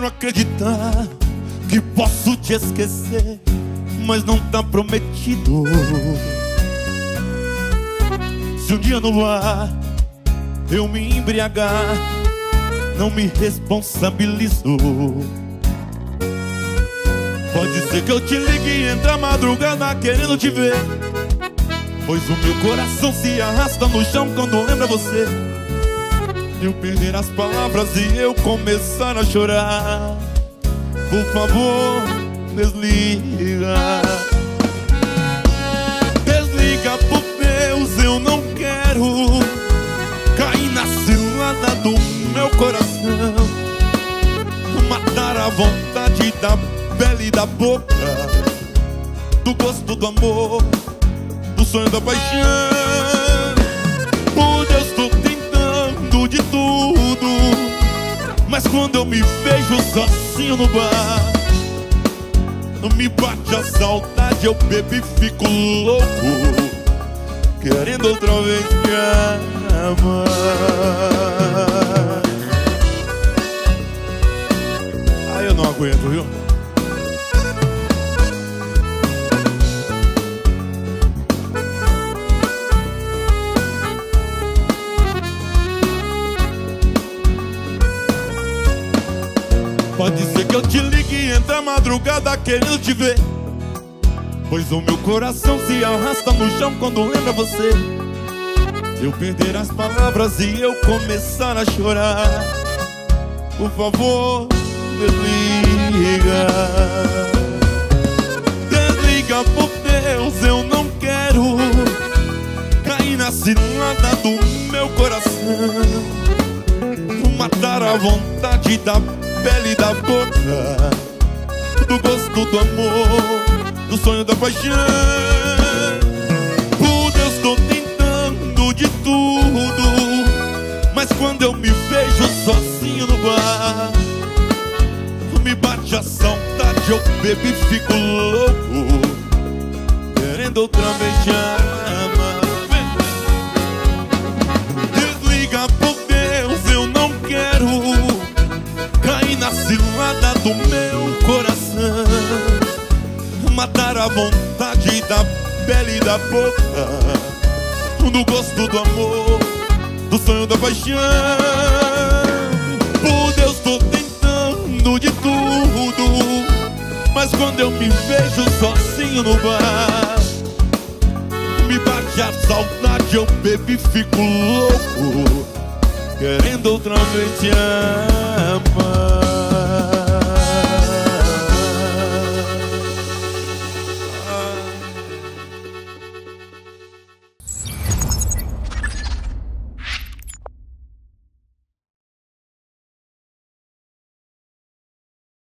quero acreditar que posso te esquecer, mas não tá prometido. Se um dia no ar eu me embriagar, não me responsabilizo. Pode ser que eu te ligue entre a madrugada querendo te ver, pois o meu coração se arrasta no chão quando lembra você. Eu perder as palavras e eu começar a chorar. Por favor, desliga. Desliga, por Deus, eu não quero cair na cilada do meu coração, matar a vontade da pele e da boca, do gosto do amor, do sonho da paixão. Por Deus, tô tentando de tudo, mas quando eu me vejo sozinho no bar, me bate a saudade, eu bebo e fico louco, querendo outra vez me amar. Aí eu não aguento, viu? Pode ser que eu te ligue entre a madrugada querendo te ver, pois o meu coração se arrasta no chão quando lembra você. Se eu perder as palavras e eu começar a chorar, por favor, desliga. Desliga, por Deus, eu não quero cair na cilada do meu coração, matar a vontade da pele da boca, do gosto do amor, do sonho da paixão. Por Deus, tô tentando de tudo, mas quando eu me vejo sozinho no bar, me bate a saudade, eu bebo e fico louco, querendo outra vez te amar. Desliga, por Deus, eu não quero cair na cilada do meu coração, matar a vontade da pele e da boca, do gosto do amor, do sonho da paixão. Por Deus, tô tentando de tudo, mas quando eu me vejo sozinho no bar, me bate a saudade, eu bebo e fico louco, querendo outra vez te amar.